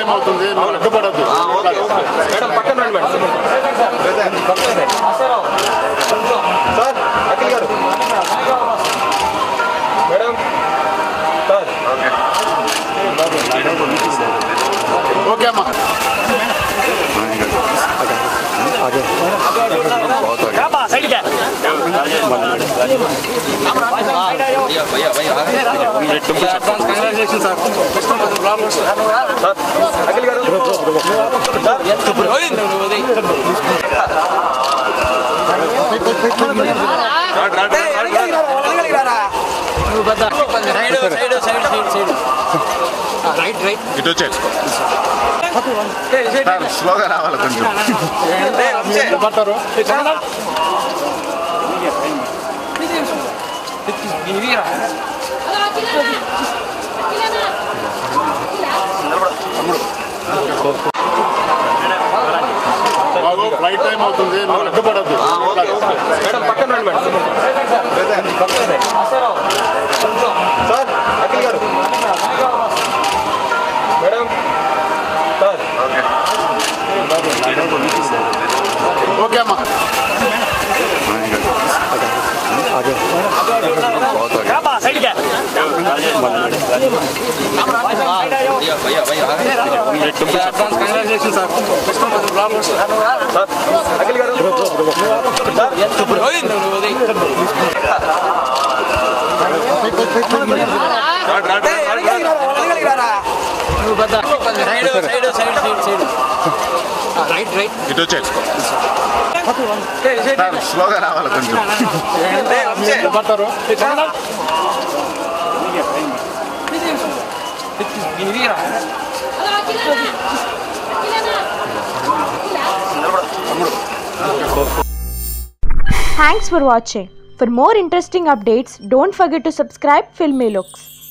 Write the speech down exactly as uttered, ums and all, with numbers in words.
Time అవుతుంది, అడ్డుపడద్దు. Madam పక్కన రండి మేడం. సార్ అఖిల్ గారు మేడం సార్ ఓకే అమ్మా. Congratulation sir. అఖిల్ గారు ఇటు వచ్చే స్లోగా రావాలి కొంచెం. ఫ్లైట్ టైం అవుతుంది, అడ్డుపడద్దు. మేడం పక్కన రండి మేడం. సార్ అఖిల్ గారు మేడం సార్ ఓకే అమ్మా. Congratulation sir. అఖిల్ గారు ఇటు వచ్చే స్లోగా రావాలి కొంచెం. Thanks for watching. For more interesting updates, don't forget to subscribe Filmy Looks.